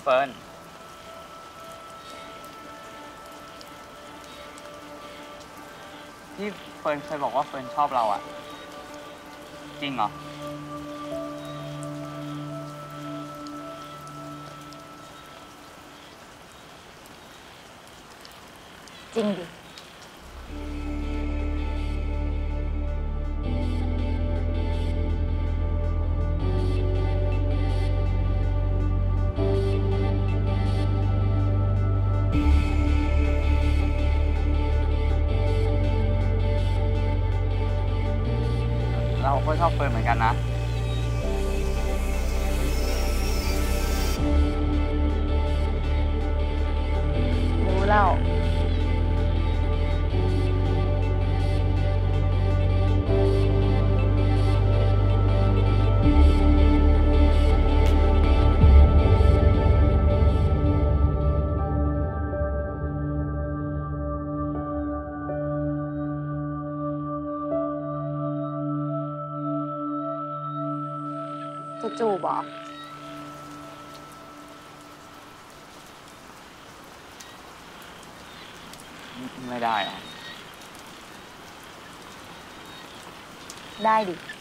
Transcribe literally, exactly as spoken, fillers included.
เฟิร์นที่เฟิร์นเคยบอกว่าเฟิร์นชอบเราอะจริงเหรอจริงดิเราก็ชอบเฟิร์นเหมือนกันนะรู้แล้วจะจูบเหรอไม่ได้เหรอได้ดิ